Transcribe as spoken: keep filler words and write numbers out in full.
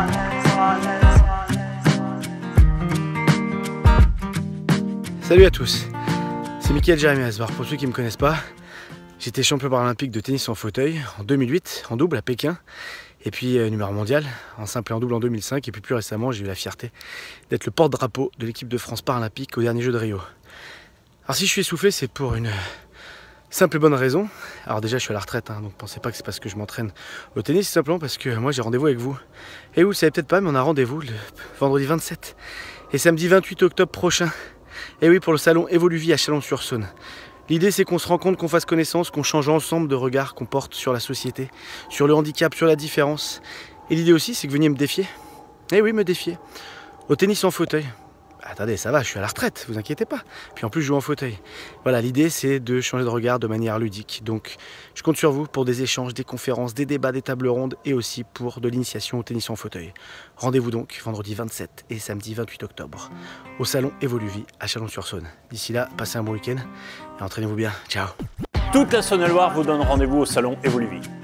Salut à tous, c'est Mickaël Jérémy Asbar. Pour ceux qui ne me connaissent pas, j'étais champion paralympique de tennis en fauteuil en deux mille huit, en double à Pékin, et puis euh, numéro mondial en simple et en double en deux mille cinq, et puis plus récemment j'ai eu la fierté d'être le porte-drapeau de l'équipe de France paralympique au dernier jeu de Rio. Alors si je suis essoufflé, c'est pour une simple et bonne raison. Alors déjà je suis à la retraite, hein, donc pensez pas que c'est parce que je m'entraîne au tennis, c'est simplement parce que moi j'ai rendez-vous avec vous. Et vous le savez peut-être pas, mais on a rendez-vous le vendredi vingt-sept et samedi vingt-huit octobre prochain. Et oui, pour le salon Evoluvie à Chalon-sur-Saône. L'idée c'est qu'on se rencontre, qu'on fasse connaissance, qu'on change ensemble de regard qu'on porte sur la société, sur le handicap, sur la différence. Et l'idée aussi c'est que vous veniez me défier. Et oui, me défier. Au tennis en fauteuil. Attendez, ça va, je suis à la retraite, vous inquiétez pas. Puis en plus je joue en fauteuil. Voilà, l'idée c'est de changer de regard de manière ludique. Donc je compte sur vous pour des échanges, des conférences, des débats, des tables rondes et aussi pour de l'initiation au tennis en fauteuil. Rendez-vous donc vendredi vingt-sept et samedi vingt-huit octobre au salon Evoluvie à Chalon-sur-Saône. D'ici là, passez un bon week-end et entraînez-vous bien. Ciao. Toute la Saône-et-Loire vous donne rendez-vous au salon Evoluvie.